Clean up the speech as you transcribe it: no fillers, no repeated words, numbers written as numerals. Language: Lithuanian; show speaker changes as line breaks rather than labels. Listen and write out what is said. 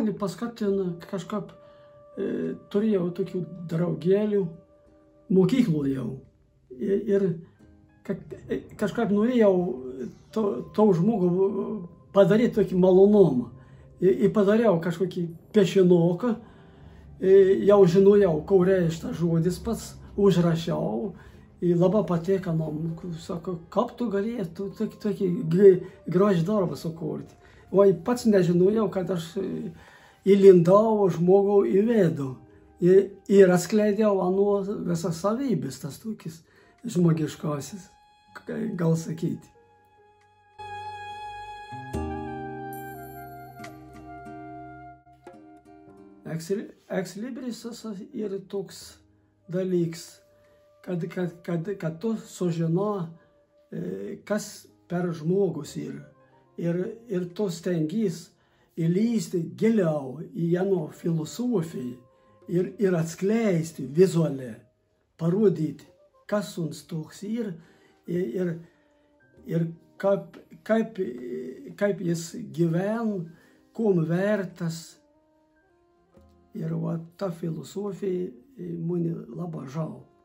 mane paskatina kažkaip, turėjau tokių draugėlių mokykloje jau. Ir kažkaip norėjau to žmogų padaryti tokį malonumą. Ir padariau kažkokį piešinuką, jau žinojau, ko reiškia žodis pats, užrašiau. Ir labai patiko man, sako, kaip tu galėtum tokį gražų darbą sukurti. O pats nežinojau, kad aš įlindau žmogų į vidų ir atskleidžiau anu visas savybės, tas tokis žmogiškasis, gal sakyti. Ekslibrisas yra toks dalyks, kad tu sužinai, kas per žmogus yra. Ir tu stengys įlysti giliau į jano filosofiją ir atskleisti vizualiai, parodyti, kas jis toks yra ir kaip jis gyvena, kuom vertas. Ir ta filosofija mane labai žavi.